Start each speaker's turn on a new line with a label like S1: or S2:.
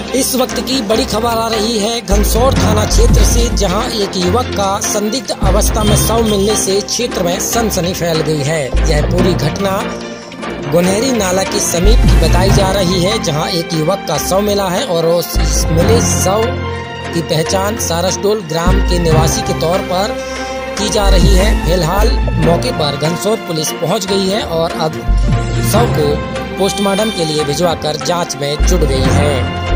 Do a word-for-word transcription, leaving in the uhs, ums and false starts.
S1: इस वक्त की बड़ी खबर आ रही है घनसोर थाना क्षेत्र से, जहां एक युवक का संदिग्ध अवस्था में शव मिलने से क्षेत्र में सनसनी फैल गई है। यह पूरी घटना गुनहरी नाला के समीप की बताई जा रही है, जहां एक युवक का शव मिला है और उस मिले शव की पहचान सारसडोल ग्राम के निवासी के तौर पर की जा रही है। फिलहाल मौके पर घनसोर पुलिस पहुंच गई है और अब शव को पोस्टमार्टम के लिए भिजवाकर जांच में जुट गई है।